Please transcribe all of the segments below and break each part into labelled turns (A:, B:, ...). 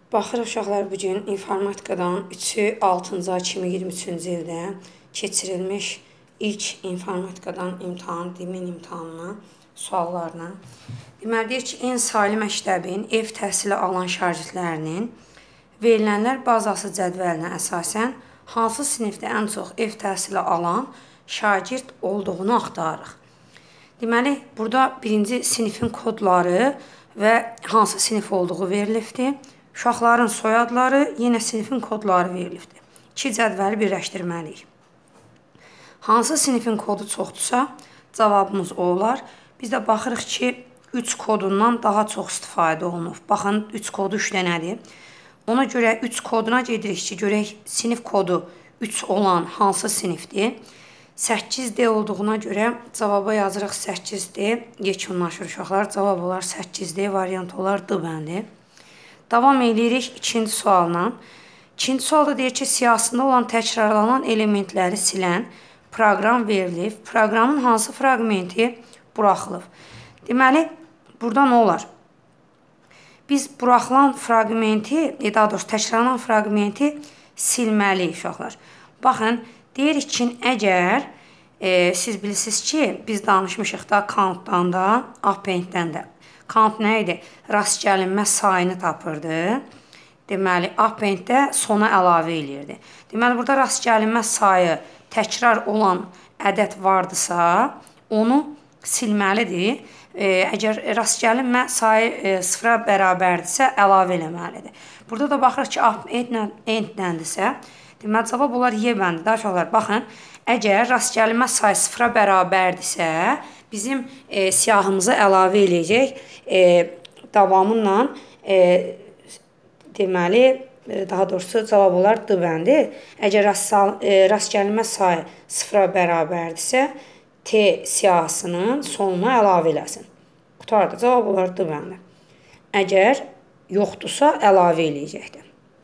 A: Baxırıq uşaqlar bugün informatikadan 3-ü 6-cı ay 2023-cü ildə keçirilmiş ilk informatikadan imtahan, dimin imtahanına, suallarına. Deməli, deyir ki, en saylı məktəbin ev təhsili alan şagirdlərinin verilənlər bazası cədvəlinə əsasən hansı sinifdə ən çox ev təhsili alan şagird olduğunu axtarırıq. Deməli, burada birinci sinifin kodları və hansı sinif olduğu verilibdir. Uşaqların soyadları, yenə sinifin kodları verilibdir. İki cədvəli birləşdirməliyik. Hansı sinifin kodu çoxdursa, cavabımız o olar. Biz də baxırıq ki, 3 kodundan daha çox istifadə olunub. Baxın, 3 kodu 3 dənədir. Ona görə 3 koduna gedirik ki, görək sinif kodu 3 olan hansı sinifdir. 8D olduğuna görə cavaba yazırıq 8D. Yekunlaşır uşaqlar. Cavab olar 8D, variant olar D bəndi. Davam edirik ikinci sualla. İkinci sualda deyir ki, siyahısında olan təkrarlanan elementləri silən proqram verilib. Proqramın hansı fraqmenti buraxılıb? Deməli, burada nə olar? Biz buraxılan fraqmenti, daha doğrusu təkrarlanan fraqmenti silməliyik uşaqlar. Baxın, deyirik ki, əgər siz bilirsiniz ki, biz danışmışıq da countdan da, appenddən də. Count nə idi? Rast gəlinmə sayını tapırdı. Deməli, appenddə sona əlavə eləyirdi. Deməli, burada rast gəlinmə sayı təkrar olan ədəd vardısa, onu silməlidir. Əgər rast gəlinmə sayı sıfıra bərabərdirsə, əlavə eləməlidir. Burada da baxırıq ki, appendləndirsə, deməli, cavab olar Y bəndi. Daha uşaqlar, baxın, əgər rast gəlinmə sayı sıfıra bərabərdirsə, bizim siyahımıza əlavə eləyəcək davamınla, deməli, daha doğrusu cavab olar D bəndi. Əgər rast gəlinmə sayı sıfıra bərabərdirsə, T siyahısının sonuna əlavə eləsin. Qutarda cavab olar D bəndi. Əgər yoxdursa, əlavə eləyəcəkdir.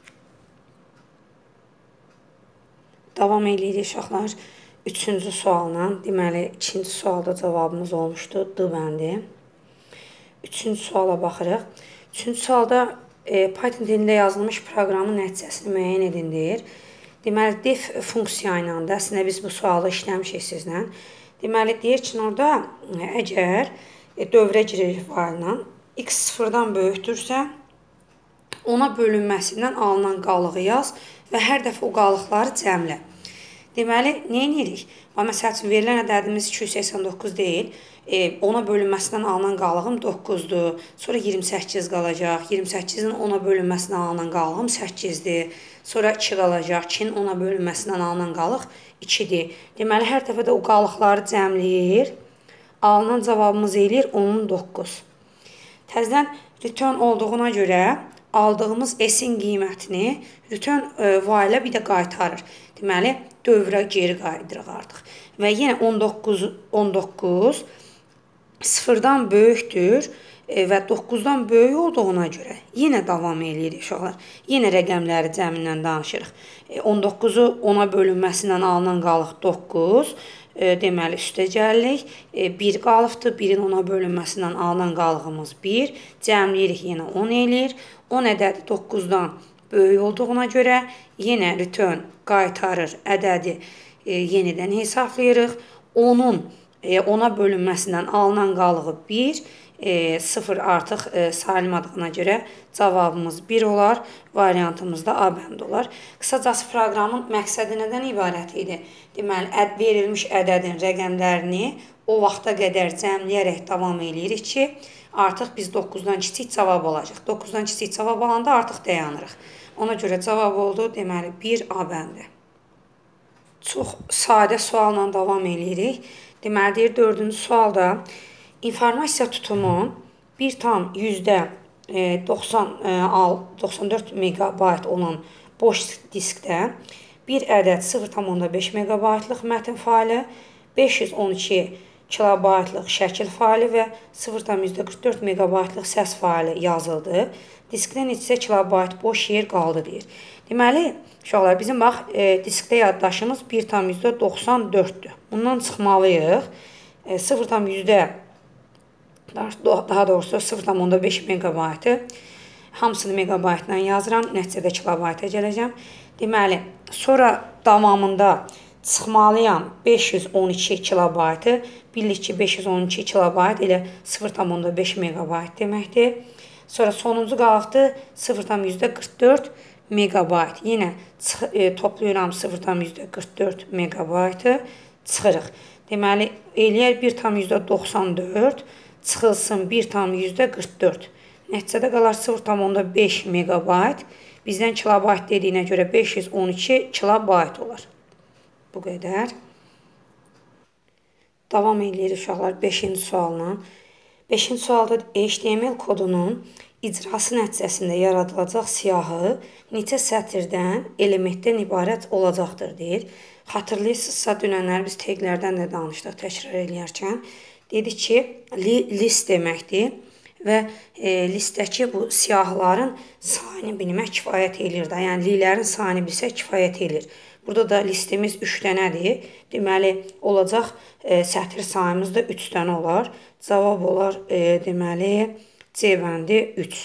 A: Davam edirik uşaqlar. Üçüncü sualla, deməli, ikinci sualda cavabımız olmuşdu, D bəndi. Üçüncü suala baxırıq. Üçüncü sualda Python dilində yazılmış proqramın nəticəsini müəyyən edin deyir. Deməli, def funksiya ilə də, əslində biz bu sualı işləmişik sizlə. Deməli, deyir ki, orada əgər dövrə giririk fayla, x sıfırdan böyükdürsə, ona bölünməsindən alınan qalığı yaz və hər dəfə o qalıqları cəmlə. Deməli, nə edirik? Məsəl üçün, verilən ədədimiz 289 deyil. Ona bölünməsindən alınan qalığım 9-dur. Sonra 28 qalacaq. 28-in ona bölünməsindən alınan qalığım 8-dir. Sonra 2 qalacaq. 2-nin ona bölünməsindən alınan qalıq 2-dir. Deməli, hər dəfə də o qalıqları cəmləyir. Alınan cavabımız eləyir 10-9. Təzədən return olduğuna görə aldığımız S-in qiymətini return ilə bir də qaytarır. Deməli, dövrə geri qayıdırıq artıq. Və yenə 19 sıfırdan böyükdür və 9-dan böyük olduğuna görə yenə davam edirik uşaqlar. Yenə rəqəmləri cəmindən danışırıq. 19-u ona bölünməsindən alınan qalıq 9. Deməli, üstə gəlirik. 1 qalıqdır. 1-in ona bölünməsindən alınan qalığımız 1. Cəmləyirik, yenə 10 eləyir. 10 ədədi 9-dan böyük olduğuna görə yenə return qaytarır ədədi yenidən hesablayırıq. 10-un ona bölünməsindən alınan qalığı 1, 0 artıq sayılmadığına görə cavabımız 1 olar, variantımız da A bənd olar. Qısacası proqramın məqsədi nədən ibarət idi? Deməli, verilmiş ədədin rəqəmlərini o vaxta qədər cəmləyərək davam edirik ki, artıq biz 9-dan kiçik cavab alacaq. 9-dan kiçik cavab alanda artıq dayanırıq. Ona görə cavab oldu, deməli, 1 A bəndi. Çox sadə sualla davam edirik. Deməli, deyir, 4-cü sualda informasiya tutumu 1,94 megabayt olan boş diskdə bir ədəd 0,5 megabaytlıq mətin faylı, 512 kilobaytlıq şəkil faylı və 0,44 megabaytlıq səs faylı yazıldı. Diskdə neçə kilobayt boş yer qaldı deyir. Deməli, uşaqlar, bizim bax, diskdə yaddaşımız 1,94-dür. Bundan çıxmalıyıq. 0,5 megabaytı Hamısını megabaytla yazıram. Nəticədə kilobayta gələcəm. Deməli, sonra davamında çıxmalıyam 512 kilobaytı. Bildik ki, 512 kilobayt elə 0,5 megabayt deməkdir. Sonra sonuncu qalıqdır 0,44 megabayt. Yenə toplayıram 0,44 megabaytı, çıxırıq. Deməli, eləyər 1,94 çıxılsın 1,44. Nəticədə qalar 0,5 megabayt. Bizdən kilobayt dediyinə görə 512 kilobayt olar. Bu qədər. Davam edirik uşaqlar 5-ci sualla. 5-ci sualda HTML kodunun icrası nəticəsində yaradılacaq siyahı neçə sətirdən, elementdən ibarət olacaqdır deyir. Xatırlayırsınızsa, dünənlər biz taglərdən də danışdıq təkrar eləyərkən. Dedik ki, list deməkdir və listdəki bu siyahıların sayını bilmək kifayət edir. Yəni, lilərin sayını bilsək kifayət edir. Burada da listimiz 3 dənədir. Deməli, olacaq sətir sayımız da 3 dənə olar. Cavab olar, deməli, C bəndi 3.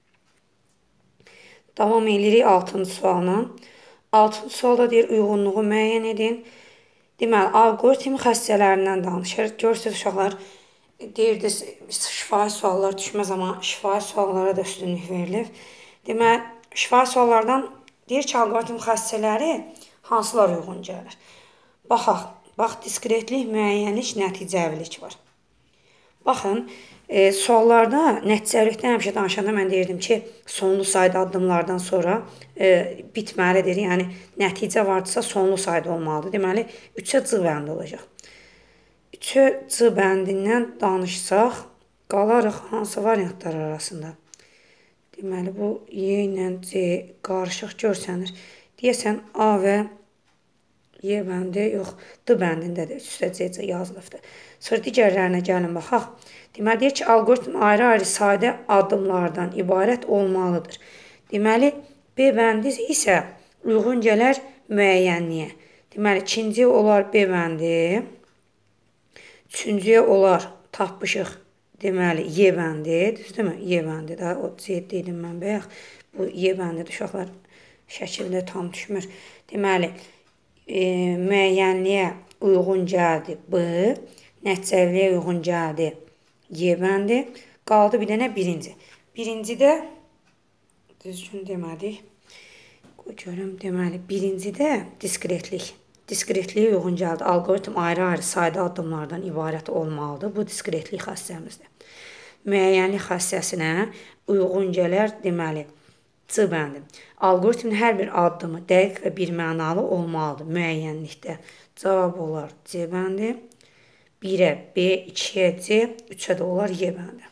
A: Davam edirik 6-cı sualla. 6-cı sualda deyir, uyğunluğu müəyyən edin. Deməli, algoritm xəstələrindən danışır. Görürsünüz, uşaqlar, deyirdi, şifahi suallar düşməz, amma şifahi suallara da üstünlük verilir. Deməli, şifahi suallardan deyir ki, algoritm xəstələri hansılar uyğun gəlir? Baxaq, bax, diskretlik, müəyyənlik, nəticəvilik var. Baxın, suallarda nəticəvilikdən həmişə danışanda mən deyirdim ki, sonlu sayda addımlardan sonra bitməlidir. Yəni, nəticə vardısa sonlu sayda olmalıdır. Deməli, 3-ə C bəndi olacaq. 3-ə C bəndindən danışsaq, qalarıq hansı variantlar arasında. Deməli, bu Y ilə C qarışıq görsənir. Deyəsən, A və Y bəndi, yox, D bəndindədir. Üstə C yazılıbdır. Sonra digərlərinə gəlin, baxaq. Deməli, deyir ki, algoritm ayrı-ayrı sadə addımlardan ibarət olmalıdır. Deməli, B bəndi isə uyğun gələr müəyyənliyə. Deməli, ikinci olar B bəndi, üçüncüyə olar tapmışıq, deməli, Y bəndi, düzdürmü? Y bəndi, daha o C dedim mən bəyək. Bu Y bəndidir, uşaqlar şəkildə tam düşmür. Deməli, müəyyənliyə uyğun gəldi B, nəticəviliyə uyğun gəldi Y bəndi, qaldı bir dənə birinci. Birincidə, düzgün demədik, görüm, deməli, birincidə diskretlik. Diskretliyə uyğun gəldi. Algoritm ayrı-ayrı sayda addımlardan ibarət olmalıdır. Bu diskretlik xassəmizdir. Müəyyənlik xassəsinə uyğun gələr, deməli, C bəndi. Algoritmin hər bir addımı dəqiq və birmənalı olmalıdır müəyyənlikdə. Cavab olar C bəndi. 1-ə B, 2-yə C, 3-ə də olar Y bəndi.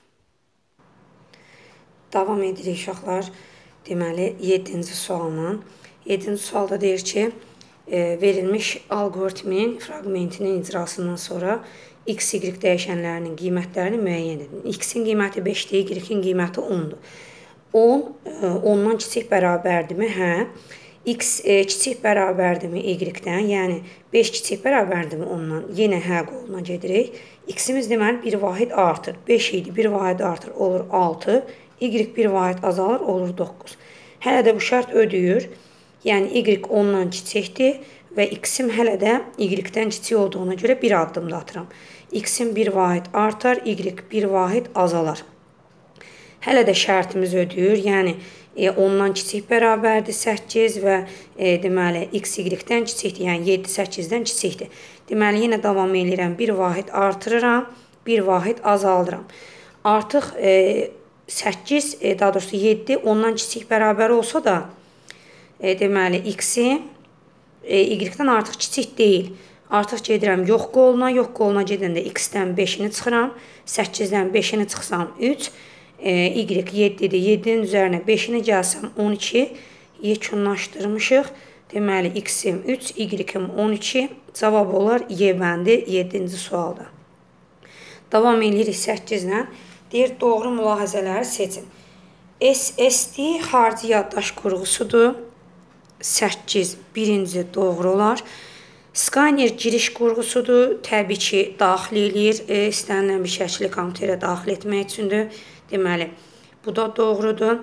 A: Davam edirik uşaqlar. Deməli, 7-ci sualla. 7-ci sualda deyir ki, verilmiş algoritmin fraqmentinin icrasından sonra X, Y dəyişənlərinin qiymətlərini müəyyən edin. X-in qiyməti 5-dir, Y-in qiyməti 10-dur. 10, 10-dan kiçik bərabərdirmi? Hə. X kiçik bərabərdirmi Y-dən? Yəni, 5 kiçik bərabərdirmi 10-dan? Yenə hə qoluna gedirik. X-imiz deməli, bir vahid artır. 5 idi, bir vahid artır, olur 6. Y bir vahid azalır, olur 9. Hələ də bu şərt ödəyir. Yəni, Y 10-dan kiçikdir və X-im hələ də Y-dən kiçik olduğuna görə bir addımda atıram. X-im bir vahid artar, Y bir vahid azalar. Hələ də şərtimiz ödəyir. Yəni, 10-dan kiçik bərabərdir 8 və deməli, X Y-dən kiçikdir. Yəni, 7 8-dən kiçikdir. Deməli, yenə davam edirəm. Bir vahid artırıram, bir vahid azaldıram. Artıq 8, daha doğrusu 7 10-dan kiçik bərabər olsa da, deməli, X-i Y-dən artıq kiçik deyil. Artıq gedirəm yox qoluna, yox qoluna gedəndə X-dən 5-ini çıxıram, 8-dən 5-ini çıxsam 3, Y 7-dir, 7-nin üzərinə 5-ini gəlsəm 12, yekunlaşdırmışıq. Deməli, X-im 3, Y-im 12, cavab olar Y bəndi 7-ci sualda. Davam edirik 8-lə. Deyir, doğru mülahizələri seçin. SSD xarici yaddaş qurğusudur. 8 birinci doğru olar. Skaner giriş qurğusudur. Təbii ki, daxil eləyir. İstənilən bir şəkli kompüterə daxil etmək üçündür. Deməli, bu da doğrudur.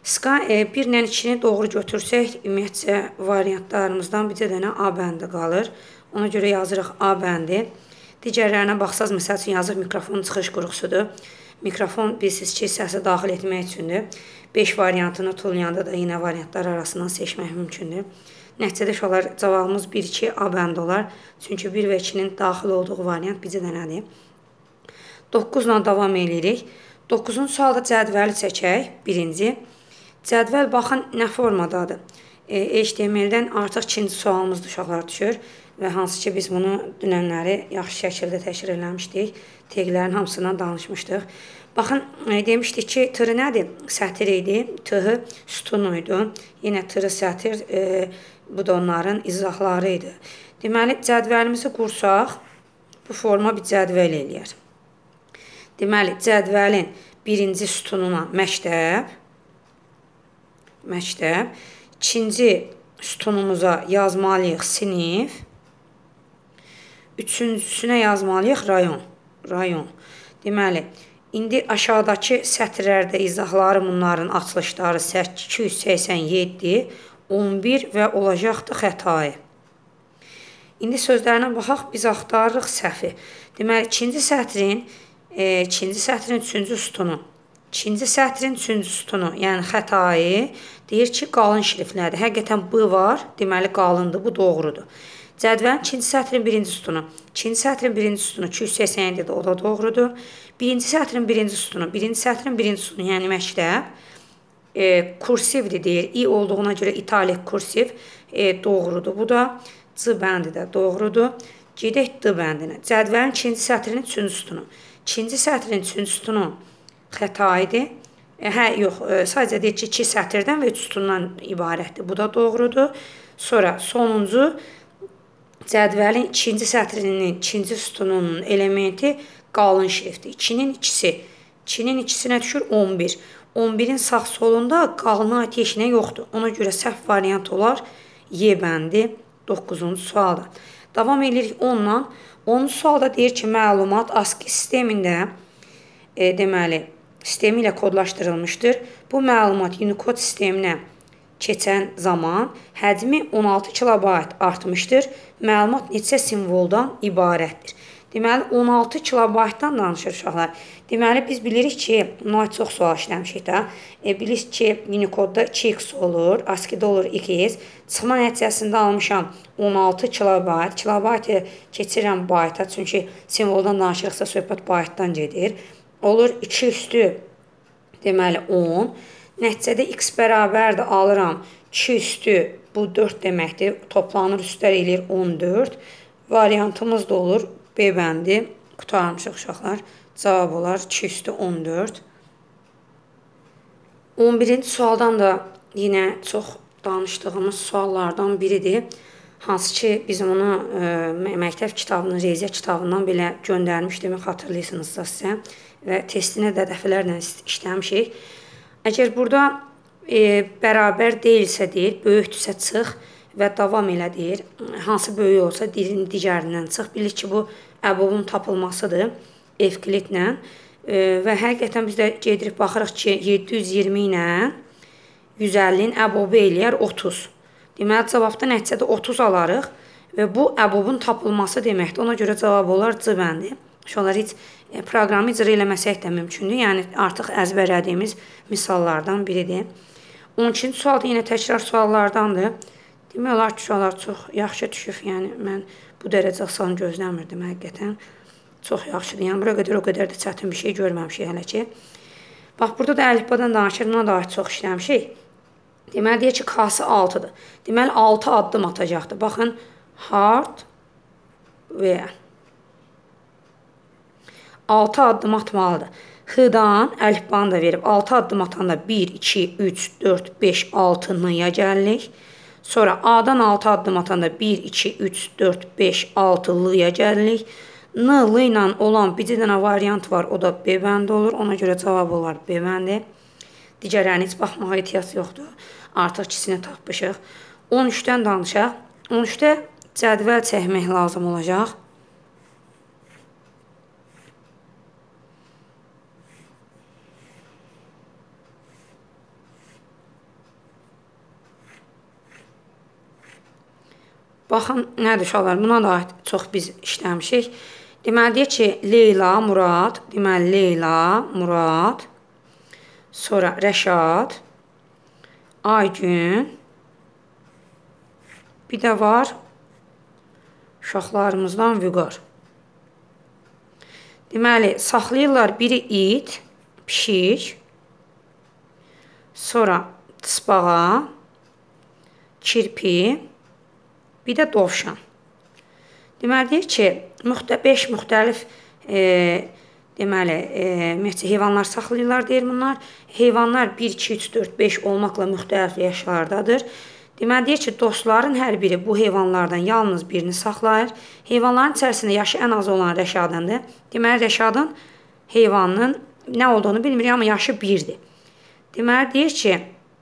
A: 1 ilə 2-ni doğru götürsək, ümumiyyətcə variantlarımızdan bircə dənə A bəndi qalır. Ona görə yazırıq A bəndi. Digərlərinə baxsaz, məsəl üçün yazır mikrofon çıxış qurğusudur. Mikrofon bilirsiniz ki, səsi daxil etmək üçündür. 5 variantını tullayanda da yenə variantlar arasından seçmək mümkündür. Nəticədə uşaqlar cavabımız 1-2 A bəndi olar. Çünki 1 və 2-nin daxil olduğu variant bircə dənədir. 9 ilə davam edirik. 9-cu sualda cədvəli çəkək. Birinci. Cədvəl baxın nə formadadır. HTML-dən artıq ikinci sualımızda uşaqlar düşür və hansı ki biz bunu dünənləri yaxşı şəkildə təşkil eləmişdik. Teqlərin hamısından danışmışdıq. Baxın, demişdik ki, tırı nədir? Sətir idi. T-hı sütunu idi. Yenə tırı sətir, bu da onların izahları idi. Deməli, cədvəlimizi qursaq, bu forma bir cədvəl eləyər. Deməli, cədvəlin birinci sütununa məktəb, ikinci sütunumuza yazmalıyıq sinif, üçüncüsünə yazmalıyıq rayon. Deməli, indi aşağıdakı sətirlərdə izahları bunların açılışları 287, 11 və olacaqdır xətai. İndi sözlərinə baxaq, biz axtarırıq səhvi. Deməli, ikinci sətrin üçüncü sütunu. İkinci sətrin üçüncü sütunu, yəni xətai deyir ki, qalın şriftlərdir. Həqiqətən B var, deməli qalındır, bu doğrudur. Cədvəlin ikinci sətrin birinci sütunu. İkinci sətrin birinci sütunu 287-dir, o da doğrudur. Birinci sətrin birinci sütunu, yəni məktəb. Kursivdir deyir, I olduğuna görə italik kursiv doğrudur. Bu da C bəndi də doğrudur. Gedək D bəndinə. Cədvəlin ikinci sətrinin üçüncü sütunu. İkinci sətrin üçüncü sütunu xətaidir. Yox, sadəcə deyir ki, 2 sətirdən və 3 sütundan ibarətdir. Bu da doğrudur. Sonra sonuncu cədvəlin ikinci sətrinin ikinci sütununun elementi qalın şriftdir. 2-nin ikisi. 2-nin ikisinə düşür 11. 11-in sağ solunda qalına aid heç nə yoxdur. Ona görə səhv variant olar Y bəndi 9-cu sualda. Davam edirik 10-la. 10-cu sualda deyir ki, məlumat ASCII sistemində deməli, sistemi ilə kodlaşdırılmışdır. Bu məlumat Unicode sisteminə keçən zaman həcmi 16 kilobayt artmışdır. Məlumat neçə simvoldan ibarətdir. Deməli, 16 kilobaytdan danışır uşaqlar. Deməli, biz bilirik ki, buna çox sual işləmişik də. Bilirik ki, Unicode-da 2x olur, ASCII-də olur 2x. Çıxma nəticəsində almışam 16 kilobayt. Kilobaytı keçirəm bayta, çünki simvoldan danışırıqsa söhbət baytdan gedir. Olur 2 üstü, deməli 10. Nəticədə x bərabərdir, alıram 2 üstü, bu 4 deməkdir. Toplanır, üstlər eləyir 14. Variantımız da olur B bəndi. Qutarmışıq uşaqlar. Cavab olar 2 üstü 14. 11-ci sualdan da yenə çox danışdığımız suallardan biridir. Hansı ki, biz onu məktəb kitabının, riyaziyyat kitabından belə göndərmişdim, xatırlayırsınızsa sizə. Və testinə də dəfələrlə işləmişik. Əgər burada bərabər deyilsə deyir, böyükdürsə çıx və davam elə deyir. Hansı böyük olsa digərindən çıx. Bilir ki, bu əbobun tapılmasıdır Evklidlə. Və həqiqətən biz də gedirik, baxırıq ki, 720 ilə 150-nin əbobu eləyər 30. Deməli, cavabda nəticədə 30 alarıq və bu əbobun tapılması deməkdir. Ona görə cavab olar C bəndi. Uşaqlar heç proqramı icra eləməsək də mümkündür. Yəni, artıq əzbərlədiyimiz misallardan biridir. 12-ci sual da yenə təkrar suallardandır. Demək olar ki, uşaqlar çox yaxşı düşüb. Yəni, mən bu dərəcə asan gözləmirdim həqiqətən. Çox yaxşıdır. Yəni, bura qədər o qədər də çətin bir şey görməmişik hələ ki. Bax, burada da əlifbadan danışır. Buna da çox işləmişik. Deməli, deyir ki, K-sı 6-dır. Deməli, 6 addım atacaqdır. Baxın, hardware. 6 addım atmalıdır. H-dan əlifbanı da verib. 6 addım atanda 1, 2, 3, 4, 5, 6 N-ya gəlirik. Sonra A-dan 6 addım atanda 1, 2, 3, 4, 5, 6 L-ya gəlirik. N-L ilə olan bir dənə variant var. O da B bəndi olur. Ona görə cavab olar B bəndi. Digərlərini heç baxmağa ehtiyac yoxdur. Artıq ikisini tapmışıq. 13-dən danışaq. 13-də cədvəl çəkmək lazım olacaq. Baxın, nədir uşaqlar? Buna da çox biz işləmişik. Deməli, deyək ki, Leyla, Murad. Deməli, Leyla, Murad. Sonra Rəşad. Aygün. Bir də var uşaqlarımızdan Vüqar. Deməli, saxlayırlar biri it, pişik. Sonra tısbağa, kirpi, bir də dovşan. Deməli, deyək ki, 5 müxtəlif heyvanlar saxlayırlar, deyir bunlar. Heyvanlar 1, 2, 3, 4, 5 olmaqla müxtəlif yaşlardadır. Deməli, deyək ki, dostların hər biri bu heyvanlardan yalnız birini saxlayır. Heyvanların içərisində yaşı ən az olan Rəşadındır. Deməli, Rəşadın heyvanının nə olduğunu bilmirik, amma yaşı 1-dir. Deməli, deyək ki,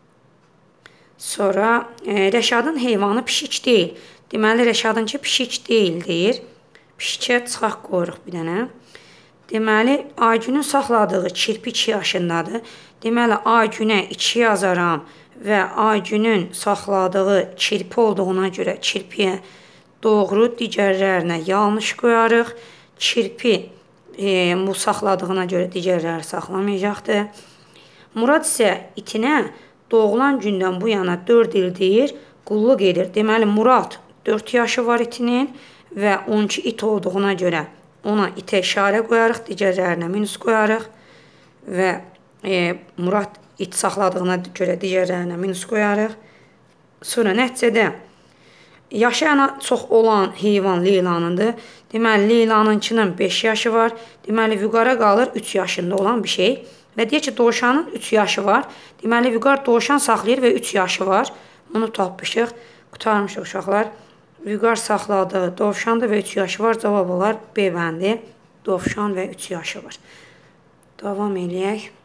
A: sonra Rəşadın heyvanı pişik deyil. Deməli, Rəşadınki pişik deyil, deyir. Pişikə çıxaq qoyuruq bir dənə. Deməli, Aygünün saxladığı kirpi 2 yaşındadır. Deməli, Aygünə 2 yazaram və Aygünün saxladığı kirpi olduğuna görə kirpiyə doğru, digərlərinə yanlış qoyarıq. Kirpi bu saxladığına görə digərləri saxlamayacaqdır. Murad isə itinə doğulan gündən bu yana 4 il deyir, qulluq edir. Deməli, Murad 4 yaşı var itinin və 12 it olduğuna görə ona itə işarə qoyarıq, digərlərinə minus qoyarıq və Murad it saxladığına görə digərlərinə minus qoyarıq. Sonra nəticədə yaşı ən çox olan heyvan Leylanındır. Deməli, Leylanınkinin 5 yaşı var. Deməli, Vüqara qalır 3 yaşında olan bir şey. Və deyək ki, dovşanın 3 yaşı var. Deməli, Vüqar dovşan saxlayır və 3 yaşı var. Bunu tapmışıq. Qutarmışıq uşaqlar. Vüqar saxladığı dovşandır və 3 yaşı var. Cavab olar B bəndi. Dovşan və 3 yaşı var. Davam eləyək.